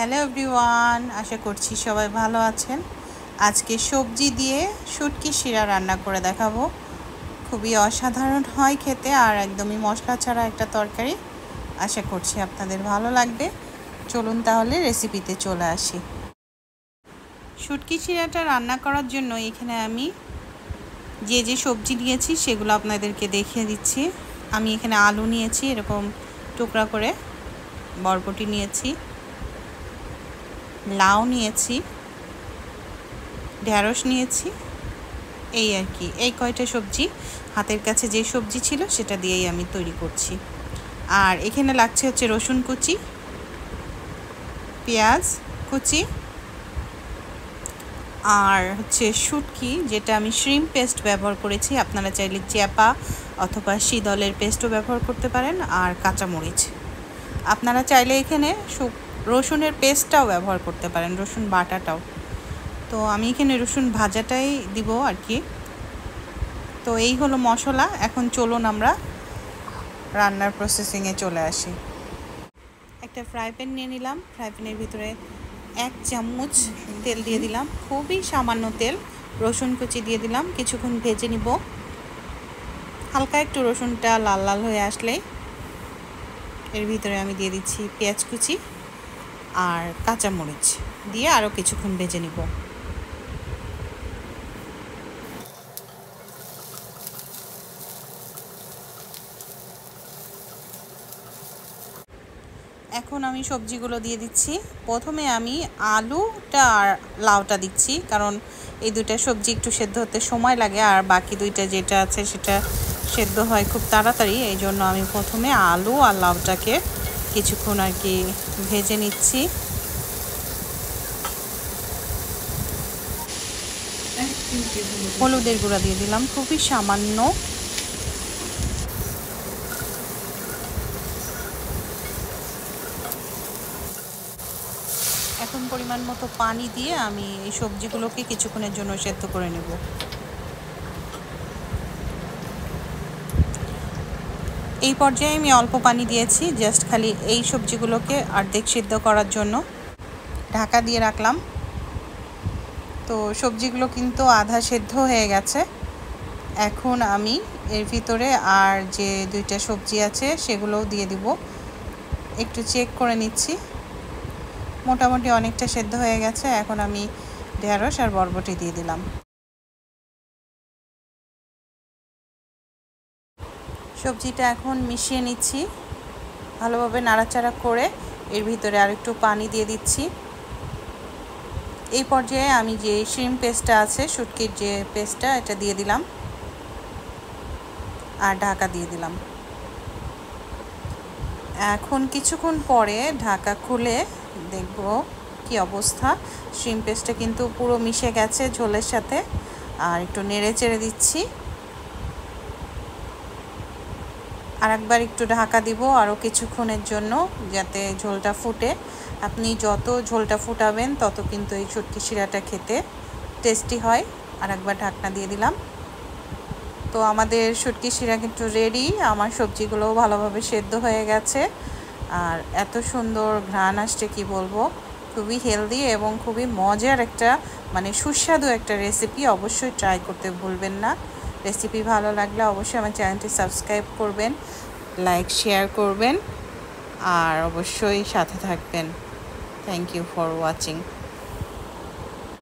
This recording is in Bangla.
হ্যালো এভরিওয়ান, আশা করছি সবাই ভালো আছেন। আজকে সবজি দিয়ে শুটকি শিরা রান্না করে দেখাবো। খুবই অসাধারণ হয় খেতে আর একদমই মশলা ছাড়া একটা তরকারি। আশা করছি আপনাদের ভালো লাগবে। চলুন তাহলে রেসিপিতে চলে আসি। শুটকি শিরাটা রান্না করার জন্য এখানে আমি যে সবজি নিয়েছি সেগুলো আপনাদেরকে দেখিয়ে দিচ্ছি। আমি এখানে আলু নিয়েছি এরকম টুকরা করে, বরবটি নিয়েছি, লাউ নিয়েছি, ঢেঁড়স নিয়েছি, এই আর কি। এই কয়টা সবজি, হাতের কাছে যে সবজি ছিল সেটা দিয়েই আমি তৈরি করছি। আর এখানে লাগছে হচ্ছে রসুন কুচি, পেঁয়াজ কুচি, আর হচ্ছে শুটকি, যেটা আমি শ্রিম্প পেস্ট ব্যবহার করেছি। আপনারা চাইলে চ্যাপা অথবা শীতলের পেস্টও ব্যবহার করতে পারেন। আর কাঁচামরিচ, আপনারা চাইলে এখানে রসুনের পেস্টটাও ব্যবহার করতে পারেন, রসুন বাটাটাও। তো আমি এখানে রসুন ভাজাটাই দিব আর কি। তো এই হলো মশলা। এখন চলুন আমরা রান্নার প্রসেসিংয়ে চলে আসি। একটা ফ্রাই প্যান নিয়ে নিলাম। ফ্রাই প্যানের ভিতরে 1 চামচ তেল দিয়ে দিলাম, খুবই সামান্য তেল। রসুন কুচি দিয়ে দিলাম, কিছুক্ষণ ভেজে নিব। হালকা একটু রসুনটা লাল লাল হয়ে আসলেই এর ভিতরে আমি দিয়ে দিচ্ছি পেঁয়াজ কুচি আর কাঁচামরিচ দিয়ে আরও কিছুক্ষণ ভেজে নিব। এখন আমি সবজিগুলো দিয়ে দিচ্ছি। প্রথমে আমি আলুটা আর লাউটা দিচ্ছি, কারণ এই দুইটা সবজি একটু সেদ্ধ হতে সময় লাগে, আর বাকি দুইটা যেটা আছে সেটা সেদ্ধ হয় খুব তাড়াতাড়ি। এই জন্য আমি প্রথমে আলু আর লাউটাকে কিছুক্ষণ আর কি ভেজে নিচ্ছি। হলুদের গুঁড়া দিয়ে দিলাম খুবই সামান্য। এখন পরিমাণ মতো পানি দিয়ে আমি এই সবজিগুলোকে কিছুক্ষণের জন্য সেদ্ধ করে নেব। এই পর্যায়ে আমি অল্প পানি দিয়েছি, জাস্ট খালি এই সবজিগুলোকে অর্ধেক সিদ্ধ করার জন্য। ঢাকা দিয়ে রাখলাম। তো সবজিগুলো কিন্তু আধা সেদ্ধ হয়ে গেছে। এখন আমি এর ভিতরে আর যে দুইটা সবজি আছে সেগুলোও দিয়ে দিব। একটু চেক করে নিচ্ছি, মোটামুটি অনেকটা সেদ্ধ হয়ে গেছে। এখন আমি ঢেঁড়স আর বরবটি দিয়ে দিলাম। সবজিটা এখন মিশিয়ে নিচ্ছি, ভালোভাবে নাড়াচাড়া করে এর ভিতরে আর একটু পানি দিয়ে দিচ্ছি। এই পর্যায়ে আমি যে শ্রিম্প পেস্টটা আছে, শুটকির যে পেস্টটা, এটা দিয়ে দিলাম আর ঢাকা দিয়ে দিলাম। এখন কিছুক্ষণ পরে ঢাকা খুলে দেখব কি অবস্থা। শ্রিম্প পেস্টটা কিন্তু পুরো মিশে গেছে ঝোলের সাথে। আর একটু নেড়ে চেড়ে দিচ্ছি, আর একবার একটু ঢাকা দিব আরও কিছুক্ষণের জন্য, যাতে ঝোলটা ফুটে। আপনি যত ঝোলটা ফুটাবেন তত কিন্তু এই শুটকি শিরাটা খেতে টেস্টি হয়। আর একবার ঢাকনা দিয়ে দিলাম। তো আমাদের শুটকি শিরা কিন্তু রেডি। আমার সবজিগুলোও ভালোভাবে সেদ্ধ হয়ে গেছে, আর এত সুন্দর ঘ্রাণ আসছে কি বলবো। খুবই হেলদি এবং খুবই মজার একটা, মানে সুস্বাদু একটা রেসিপি। অবশ্যই ট্রাই করতে ভুলবেন না। রেসিপি ভালো লাগলে অবশ্যই আমার চ্যানেলটি সাবস্ক্রাইব করবেন, লাইক শেয়ার করবেন, আর অবশ্যই সাথে থাকবেন। Thank you for watching.